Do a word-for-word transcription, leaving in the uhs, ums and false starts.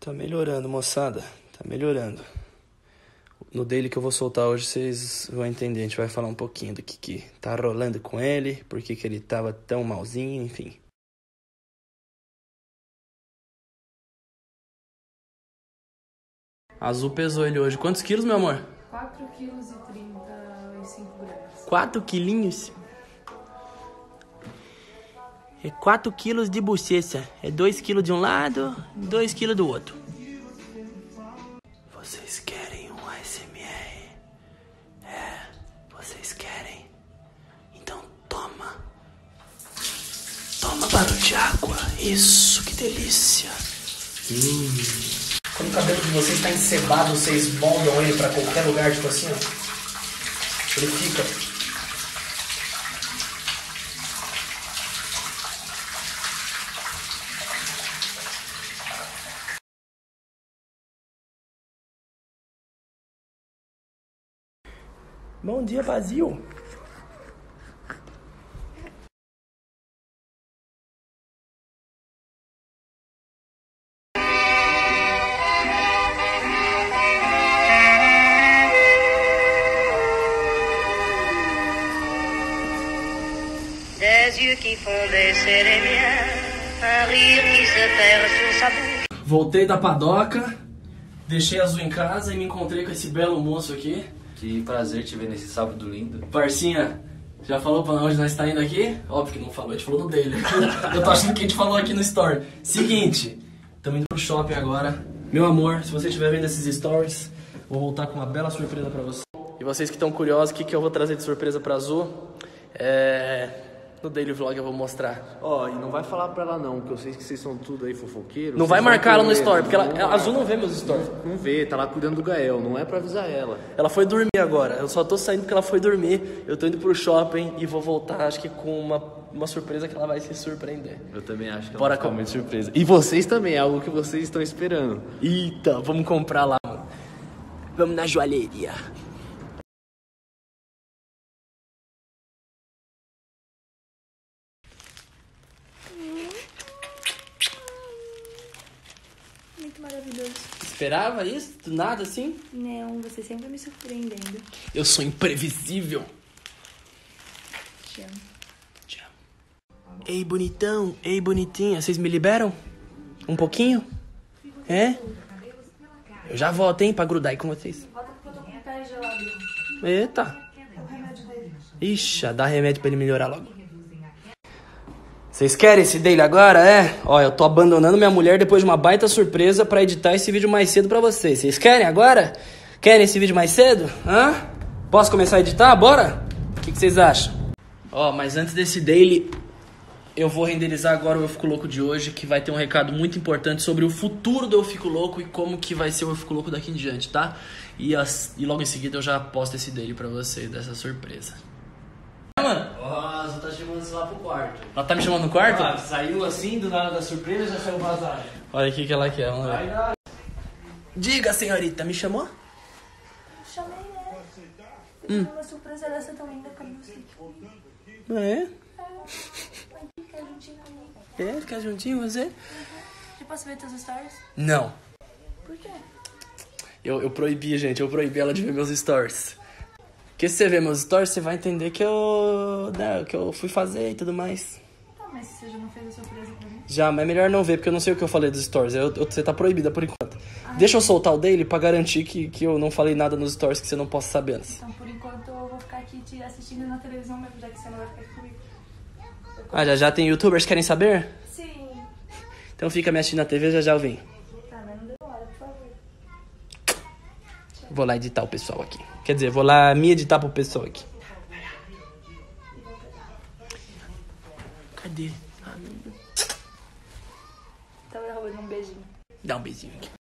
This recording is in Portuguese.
Tá melhorando, moçada. Tá melhorando. No daily que eu vou soltar hoje, vocês vão entender. A gente vai falar um pouquinho do que, que tá rolando com ele, por que, que ele tava tão malzinho, enfim. Azul pesou ele hoje. Quantos quilos, meu amor? quatro quilos e trinta e cinco gramas. quatro quilinhos? É quatro quilos de bochecha. É dois quilos de um lado, dois quilos do outro. Vocês querem um A S M R? É, vocês querem? Então toma. Toma barulho de água. Isso, que delícia. Hum. Quando o cabelo de vocês está encebado, vocês moldam ele pra qualquer lugar, tipo assim, ó. Ele fica. Bom dia, vazio. Des yeux qui font baisser les miens, un rire qui se perd sur sa bouche. Voltei da padoca, deixei a Azul em casa e me encontrei com esse belo moço aqui. Que prazer te ver nesse sábado lindo. Parcinha, já falou pra onde nós tá indo aqui? Óbvio que não falou, a gente falou no dele. Eu tô achando que a gente falou aqui no story. Seguinte, estamos indo pro shopping agora. Meu amor, se você estiver vendo esses stories, vou voltar com uma bela surpresa pra você. E vocês que estão curiosos, o que, que eu vou trazer de surpresa pra Azul? É... No Daily Vlog eu vou mostrar. Ó, oh, e não vai falar pra ela não, porque eu sei que vocês são tudo aí fofoqueiros. Não vai marcar ela no story, porque ela, a Azul não vê meus stories. Não vê, tá lá cuidando do Gael, não é pra avisar ela. Ela foi dormir agora, eu só tô saindo porque ela foi dormir. Eu tô indo pro shopping e vou voltar, acho que com uma, uma surpresa que ela vai se surpreender. Eu também acho que ela Bora vai ficar com... muito surpresa. E vocês também, é algo que vocês estão esperando. Eita, vamos comprar lá, mano. Vamos na joalheria. Muito maravilhoso. Esperava isso? Do nada assim? Não, você sempre me surpreendendo. Eu sou imprevisível. Te amo. Te amo. Ei, bonitão. Ei, bonitinha. Vocês me liberam? Um pouquinho? É? Eu já volto, hein, pra grudar aí com vocês. Volta porque eu tô com o pé gelado. Eita. O remédio dele. Ixi, dá remédio pra ele melhorar logo. Vocês querem esse daily agora, é? Ó, eu tô abandonando minha mulher depois de uma baita surpresa pra editar esse vídeo mais cedo pra vocês. Vocês querem agora? Querem esse vídeo mais cedo? Hã? Posso começar a editar? Bora? O que, que vocês acham? Ó, mas antes desse daily, eu vou renderizar agora o Eu Fico Louco de hoje, que vai ter um recado muito importante sobre o futuro do Eu Fico Louco e como que vai ser o Eu Fico Louco daqui em diante, tá? E, as, e logo em seguida eu já posto esse daily pra vocês, dessa surpresa. Mano? Ó, oh, tá chamando você lá pro quarto. Ela tá me chamando no quarto? Ah, saiu assim, do nada da surpresa, já saiu vazado. Olha o que ela quer, vamos ver. Vai, Diga, senhorita, me chamou? Chamei, né? Hum. Uma surpresa dessa tão linda como você. É? Vai ficar juntinho comigo. É, ficar juntinho com você? Eu posso ver teus stories? Não. Por quê? Eu, eu proibi, gente, eu proibi ela de ver meus stories. Porque se você ver meus stories, você vai entender que eu, né, que eu fui fazer e tudo mais. Tá, mas você já não fez a surpresa pra mim? Já, mas é melhor não ver, porque eu não sei o que eu falei dos stories. Eu, eu, você tá proibida por enquanto. Ai. Deixa eu soltar o daily pra garantir que, que eu não falei nada nos stories que você não possa saber antes. Então, por enquanto, eu vou ficar aqui te assistindo na televisão mesmo, já que você não vai ficar aqui comigo. Ah, já já tem youtubers que querem saber? Sim. Então fica me assistindo na T V, já já eu venho. Tá, mas não demora, por favor. Vou lá editar o pessoal aqui. Quer dizer, vou lá me editar pro pessoal aqui. Cadê? Ah, Tava roubando um beijinho. dá um beijinho aqui.